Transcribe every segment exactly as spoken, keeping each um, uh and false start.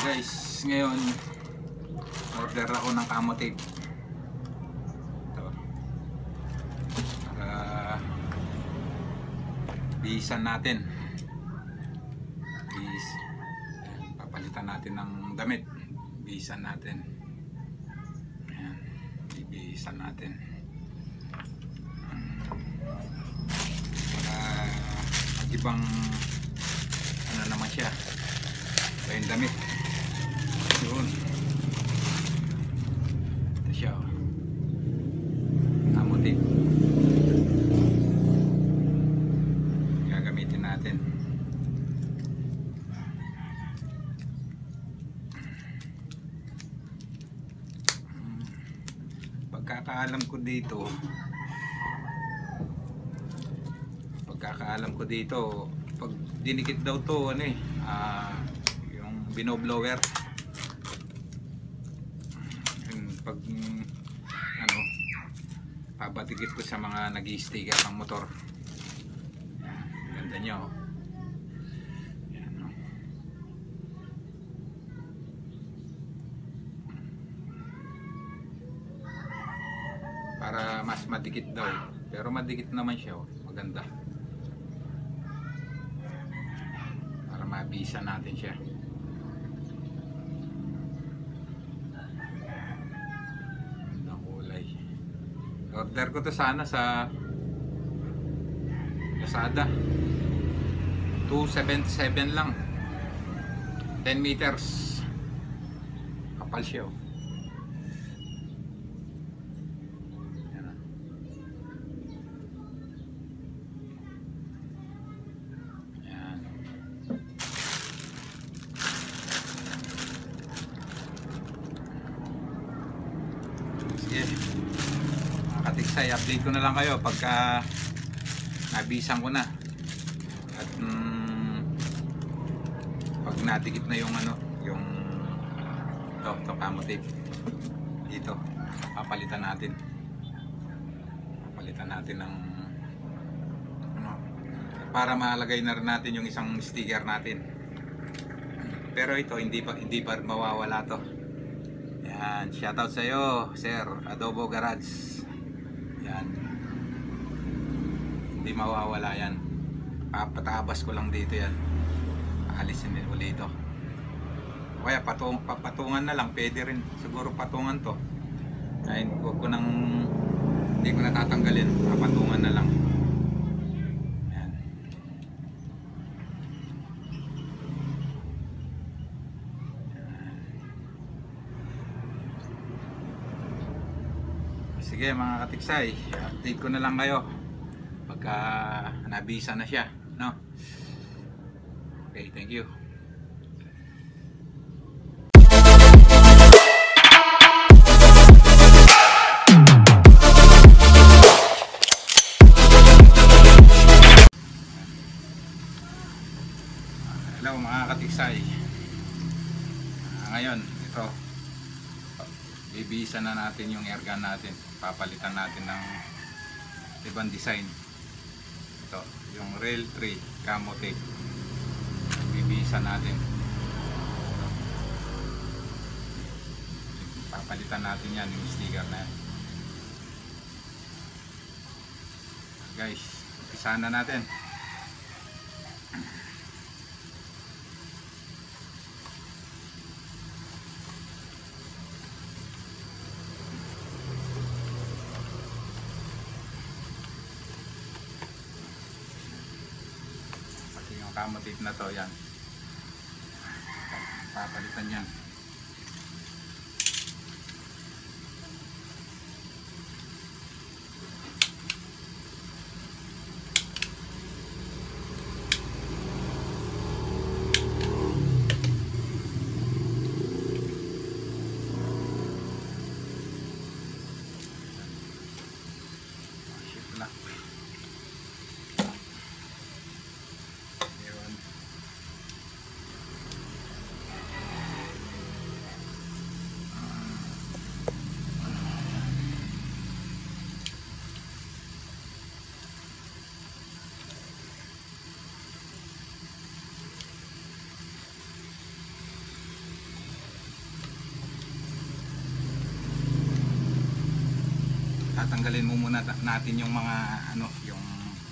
guys, ngayon order ako ng camo tape. Ito. Para bihisan natin. Bihis. Papalitan natin ng damit. Bihisan natin. Ayan. Bibihisan natin. Para ibang ano naman siya. Ito yung damit. Yun. Ito siya. Camo tape. Gagamitin natin. Pagkakaalam ko dito, pagkakaalam ko dito, pag dinikit daw to, ano eh, ah, yung binoblower. Pag ano, papatikit ko sa mga nag-i-sticker ng motor. Yan, ganda nyo. Yan, no? Para mas madikit daw, pero madikit naman siya, oh. Maganda para mabisa natin siya. Order ko to sana sa Lazada. two seventy-seven lang. ten meters. Kapal siya. Yan. Yan. Sige. Katiksay, update ko na lang kayo pagka nabisan ko na at mm, pag nadikit na yung ano, yung to, to camo tape dito, papalitan natin papalitan natin ng ano, para malagay na rin natin yung isang sticker natin, pero ito hindi pa hindi pa mawawala to. Yan, shoutout sa iyo Sir Adobo Garage. Yan. Hindi mawawala yan. Papatabas ko lang dito yan. Aalisin din ulit ito. O kaya patung, papatungan na lang. Pwede rin. Siguro patungan to. Ay, huwag ko nang hindi ko natatanggalin. Papatungan na lang. Yan. Sige mga katiksay, update ko na lang kayo pagka nabisa na siya, no? Okay, thank you. Hello mga katiksay. uh, Ngayon, ito bibisa na natin yung airgun natin. Papalitan natin ng ibang design. Ito, yung Rail three camo tape. Bibisa natin. Ito. Papalitan natin yan, yung sticker na yan. Guys, isa na natin. Camo tape na to, yan. Papalitan yan. Shit na. tatanggalin mo muna natin yung mga ano, yung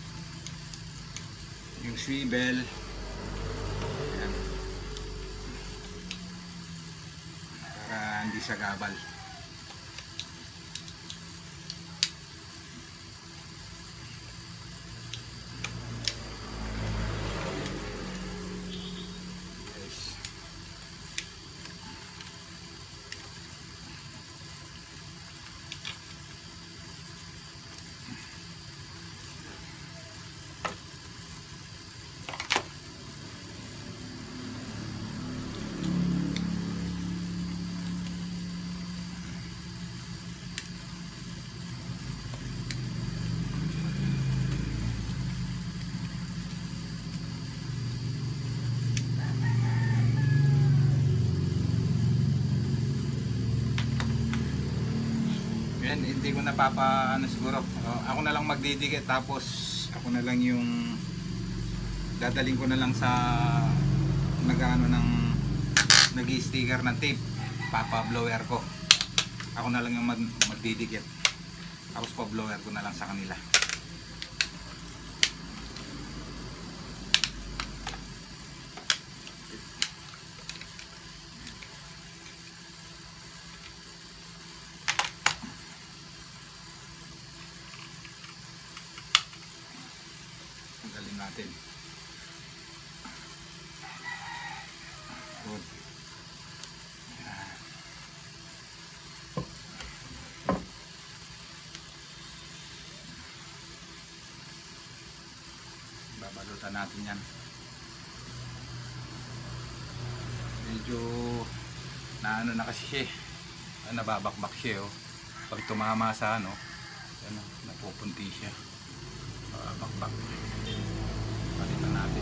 yung swivel. Ayan. Para hindi siya gabal. Yan, hindi ko napapa ano siguro. Uh, ako na lang magdidikit, tapos ako na lang yung dadaling ko na lang sa nag-ano ng nag-sticker ng tape, papa blower ko. Ako na lang yung mag magdidikit. Tapos pa blower ko na lang sa kanila. Natin. Good. Yan. Babalutan natin yan. Medyo na ano na kasi siya, nababakbak siya oh. Pag tumama sa ano, ano, napupunti siya. Nababakbak. Palitan natin.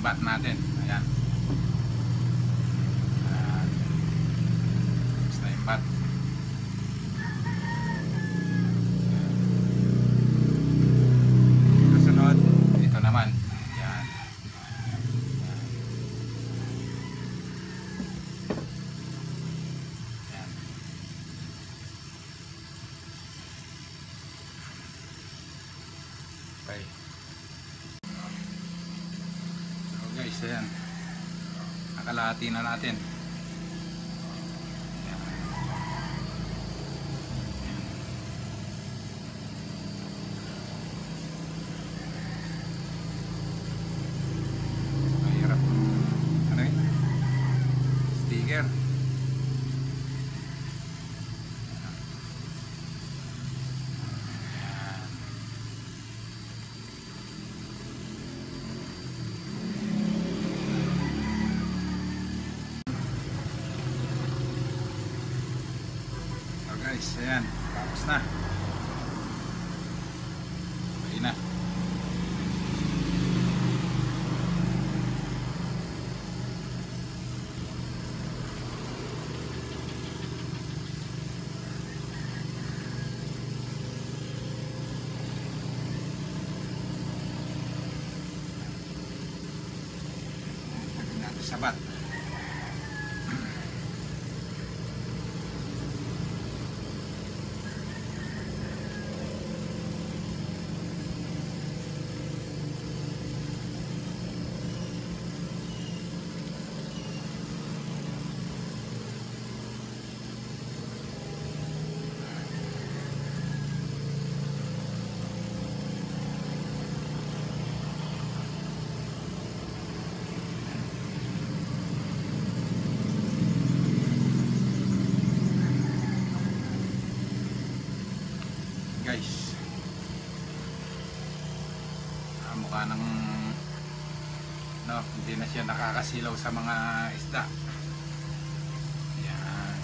bat natin. Ayan. Ayan. Tapos na yung bat. Kasunod, ito naman. Ayan. Ayan. Okay. So guys, ayan. Nakalahati na natin. Ayan. Mahirap. Ano yun? Sticker. Guys, ayan, tapos na. Okay na. Lagyan natin sa bat. Guys, ah, mukha ng no, hindi na siya nakakasilaw sa mga isda. Yan.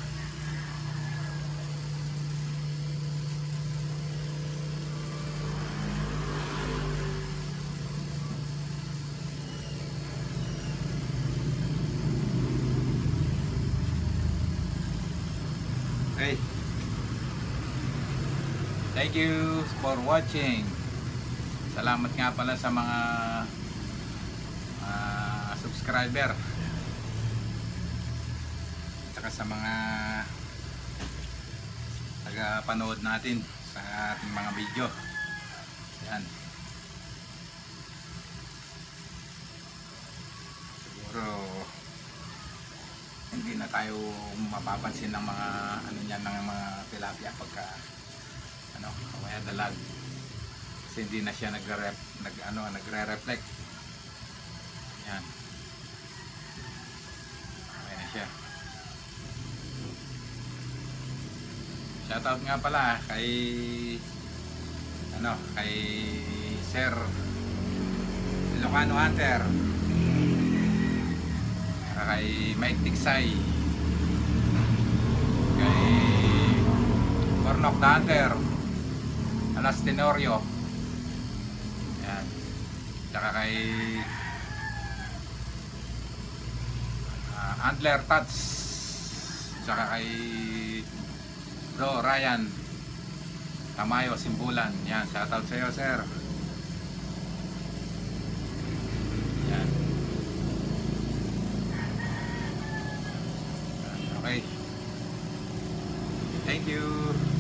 Okay. Thank you for watching. Salamat nga pala sa mga uh, subscriber at saka sa mga taga-panood natin sa ating mga video. Yan. Siguro hindi na tayo mapapansin ng mga ano niyan, ng mga tilapia pagka ano, kaya dalag, kasi hindi na siya nagre-rep, nag ano, nagre-reflect. Yan. Okay na siya. Shoutout nga pala kay ano, kay Sir Ilocano Hunter, kay Mike Tiksay, kay Cornoc the Hunter, Alas Tenorio, yan, tsaka kay uh, Handler Tats, tsaka kay Bro Ryan Tamayo Simbulan. Yan, shoutout sa iyo, sir. Yan. Okay, thank you.